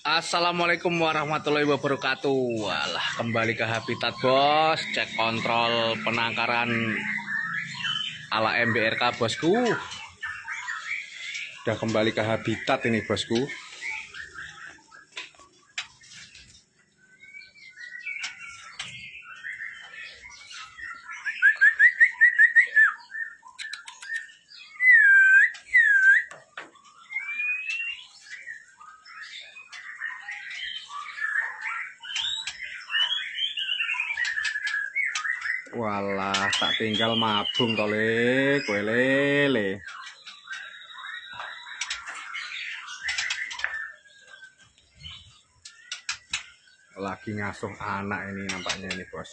Assalamualaikum warahmatullahi wabarakatuh. Walah, kembali ke habitat bos. Cek kontrol penangkaran ala MBRK bosku. Udah kembali ke habitat ini bosku. Walah, tak tinggal mabung tole, kowe lele. Lagi ngasuh anak ini nampaknya ini, bos.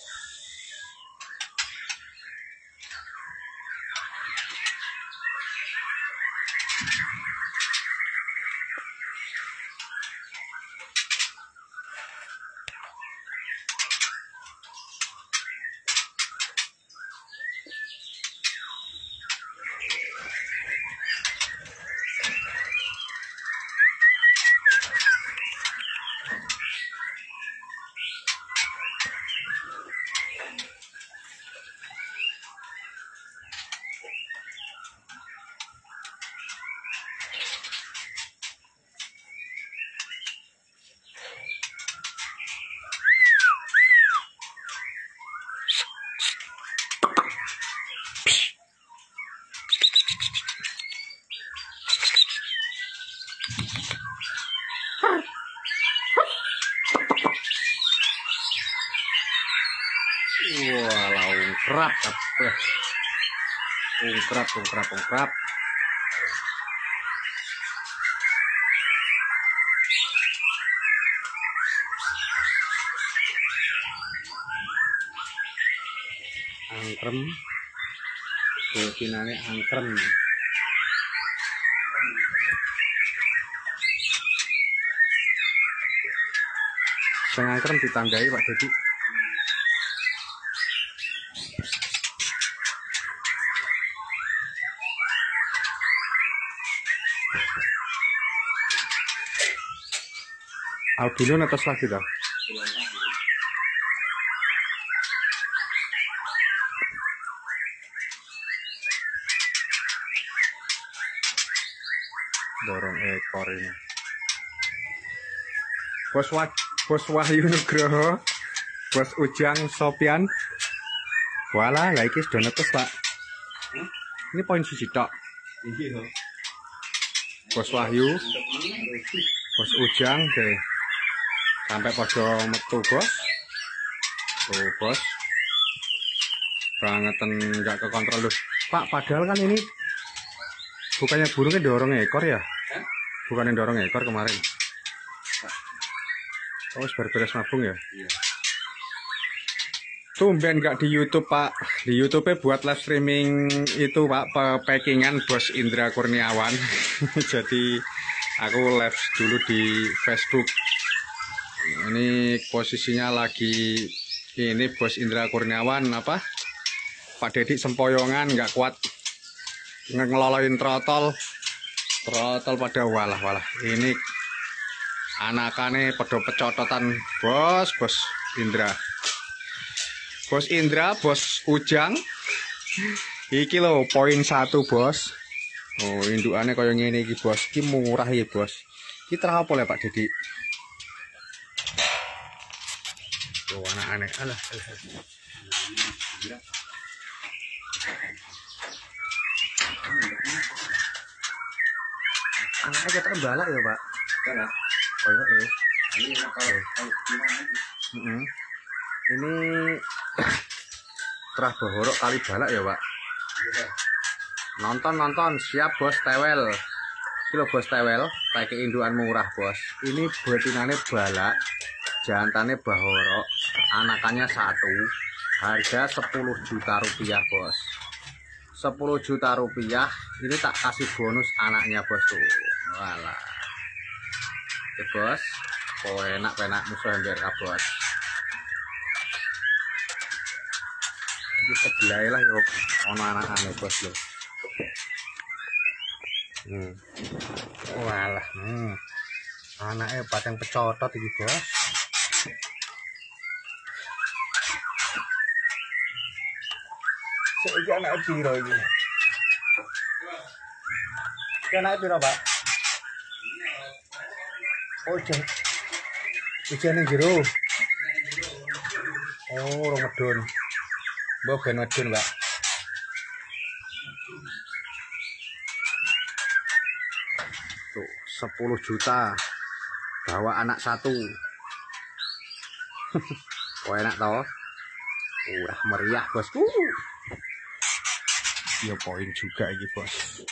Walah, ungkrap apa? Ungkrap. Angkrem. Bosinane angkrem. Sing angkrem ditandai Pak Dedi. Albino atas lagi dah. Dorong ekor ini. Bos Wahyu Nugroho, Bos Ujang Sopian. Walah, lah iki sudah netes, Pak. Ini poin siji tok. Bos Wahyu, Bos Ujang deh. Sampai pada metu, bos. Tuh, bos. Bangetan nggak ke kontrol loh. Pak, padahal kan ini bukannya burungnya dorong ekor ya? Bukannya dorong ekor kemarin. Oh, beres mabung ya? Iya. Tumben nggak di YouTube, Pak. Di YouTube-nya buat live streaming itu, Pak, packingan Bos Indra Kurniawan. Jadi aku live dulu di Facebook. Ini posisinya lagi ini Bos Indra Kurniawan apa? Pak Dedi sempoyongan nggak kuat ngeloloin trotol pada walah. Ini anakane pada pecototan Bos Indra. Bos Indra, Bos Ujang. Iki lho poin 1, Bos. Oh, indukane kaya ngene iki, Bos. Iki murah ya, Bos. Iki terapa ya Pak Dedi? Oh, anak aneh. Alah. Anaknya kita balak ya, Pak? Balak. Oh, iya. Ini terah bohorok kali balak ya, Pak? Nonton siap, Bos Tewel. Kilo Bos Tewel, pakai induan murah, Bos. Ini betinane balak, jantannya bahorok, anakannya 1, harga 10 juta rupiah, Bos. 10 juta rupiah, ini tak kasih bonus anaknya, Bos tuh. Walah. Oke, Bos. Oh, enak musuh MBRK, Bos. Ini sebelah lah ya, ono anak-anak, Bos loh. Walah. Anaknya batang pecotot iki, Bos. Iki anak piro iki? Iki anak piro, Pak? Oh, ujian ning jero. Oh, rong medun. Mbok ben medun, Pak. Tuh, 10 juta. Bawa anak satu. Oh, enak toh? Udah meriah, Bosku. Ya poin juga ini, Bos.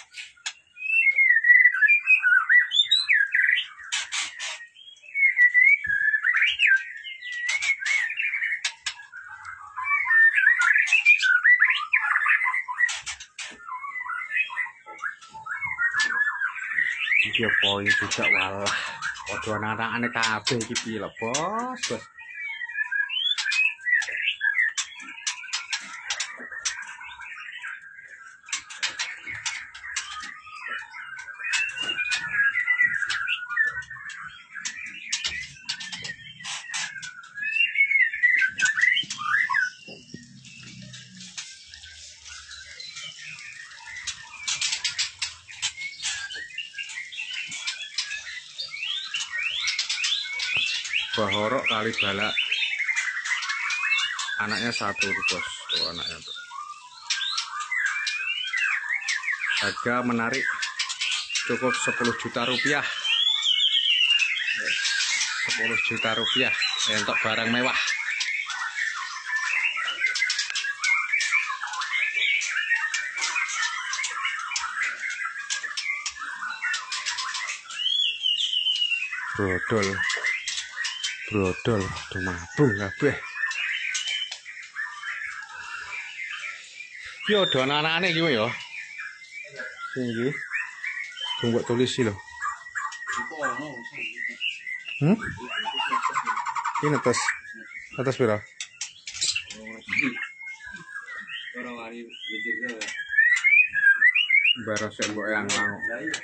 Dia poin juga, walah. Waduh, anak-anak kabeh iki piye lho, Bos. Bahorok kali balak. Anaknya satu tuh, Bos. Tuh anaknya tuh. Harga menarik, cukup 10 juta rupiah. 10 juta rupiah untuk barang mewah. Brodol, tuh mabung kabeh. Yo do anak-anake iki yo. Sing iki. Sing mbok tulis lho. Ini atas pira? Baru sik mbok yang mau.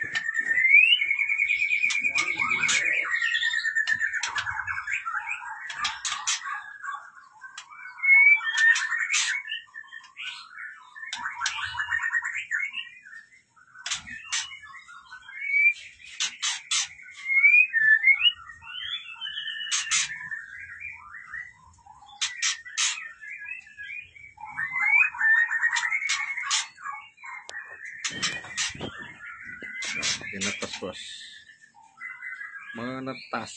Menetas, Bos. Menetas.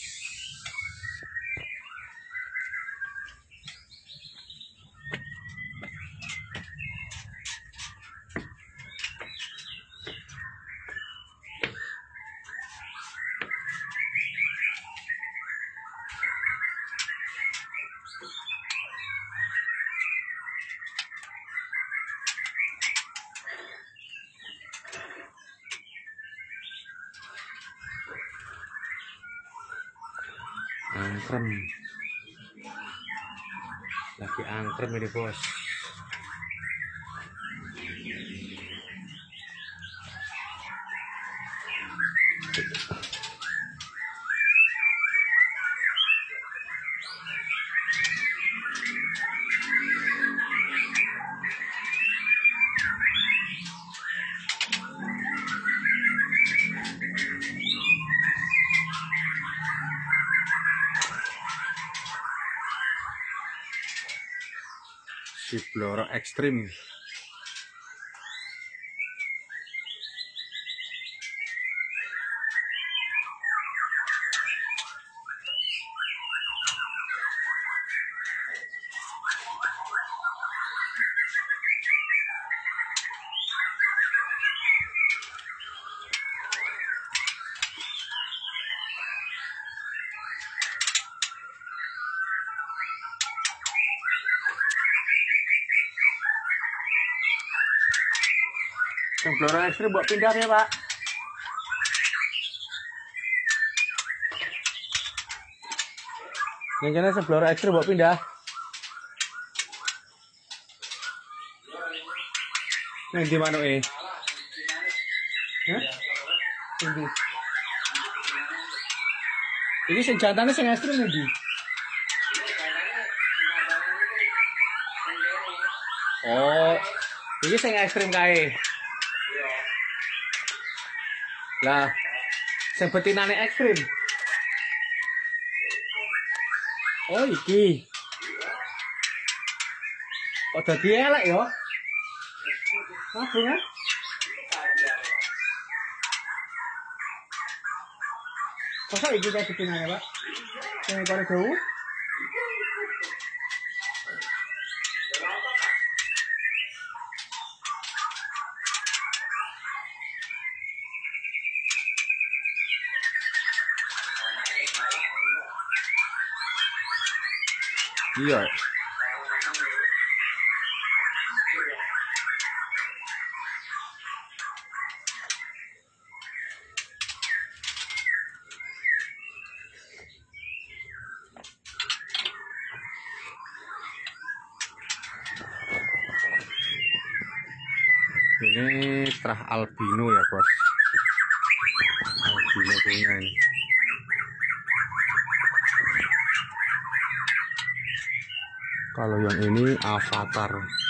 Angkrem, lagi angkrem ini, Bos. Si blorok ekstrim. Yang blorok ekstrim buat pindah ya, Pak. Yang kena seblorok ekstrim buat pindah. Yang di mana eh? Hah? Tinggi. Ini sing jantane sing ekstrim ndi? Oh, ini sing ekstrim kae. Lah, sing betinane ekstrim. Oh, iki. Oh, dadi elek ya. Hah, kan? Masa iki kae betinane, Pak? Sing karo jauh? Iya. Ini terah albino ya, Bos. Albino punya ini. Kalau yang ini avatar.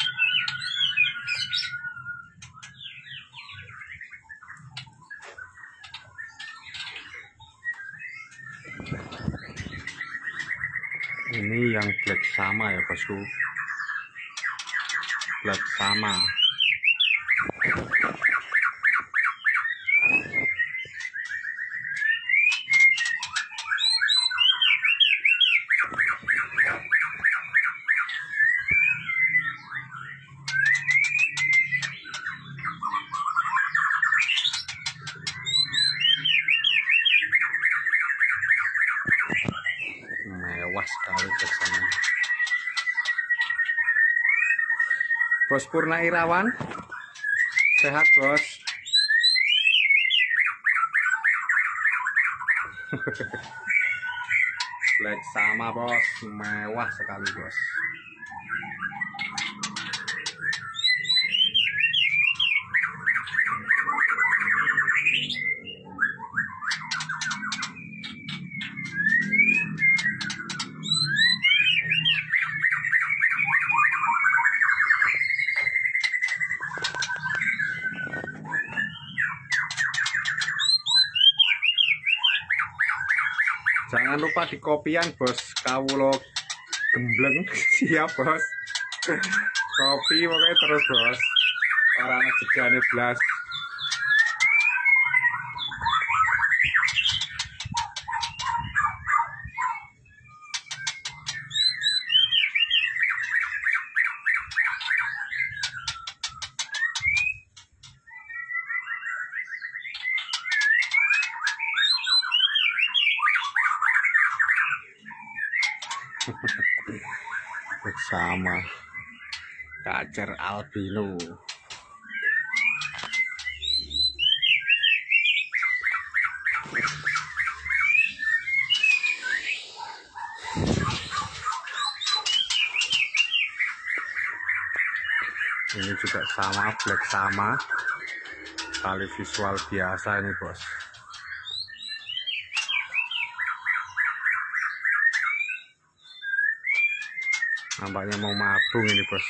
Ini yang black sama ya, Bosku. Black sama. Mewah sekali kesana. Bos Purna Irawan, sehat bos. Black sama bos, mewah sekali bos. Jangan lupa di kopian bos, kawulo gembleng. Siap bos. Kopi pokoknya terus bos. Orang jegane blas. Bersama kacer albino. Ini juga sama, black sama, tali visual biasa ini bos. Nampaknya mau mabung ini bos.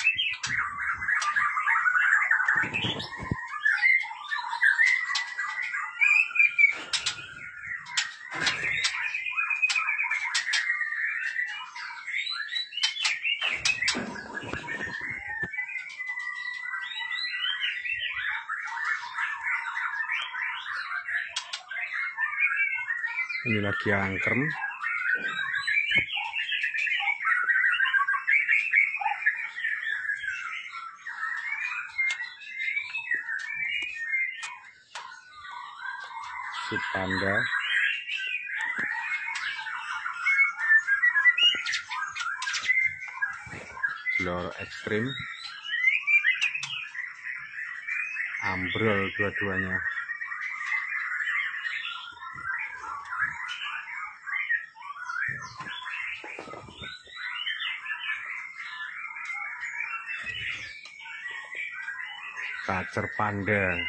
Ini lagi angkrem. Si panda. Blor ekstrim. Ambrol dua-duanya. Kacer panda.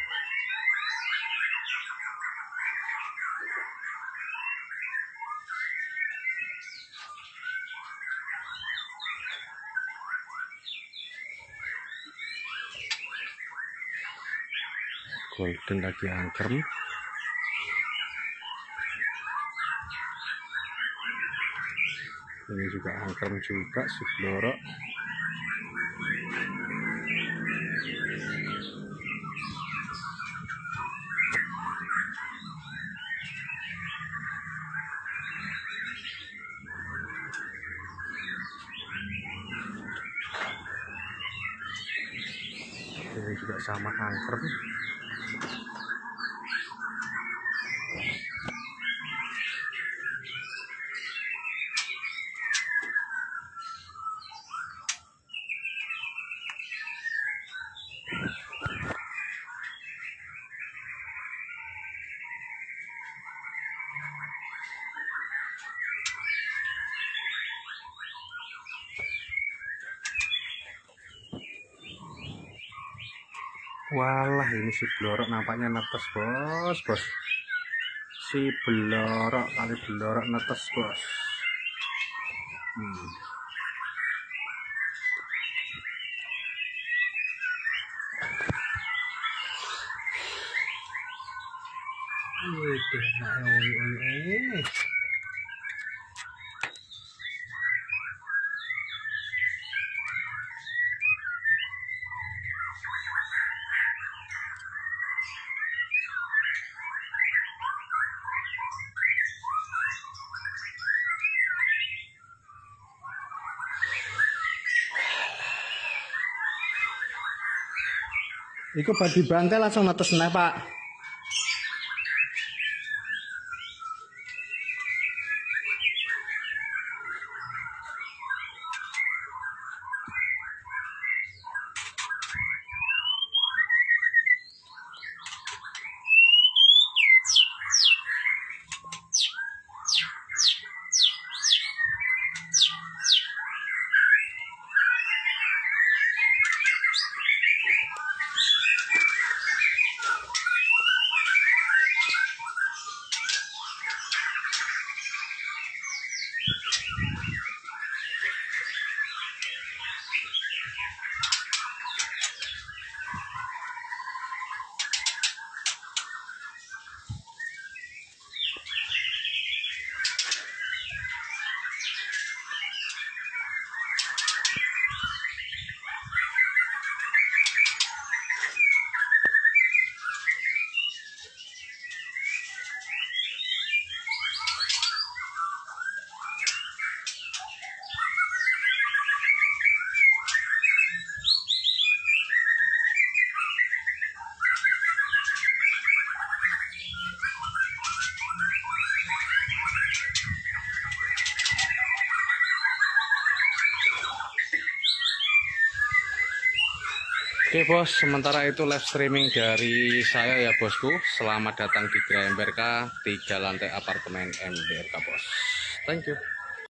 golden lagi angker. Ini juga angker juga si blorok. Ini juga sama angker. Walah, ini si blorok nampaknya netes bos. Si blorok kali blorok netes bos. Iku badi bangkai langsung netes nah Pak. Oke bos, sementara itu live streaming dari saya ya bosku. Selamat datang di Gerah MBRK, 3 lantai apartemen MBRK bos. Thank you.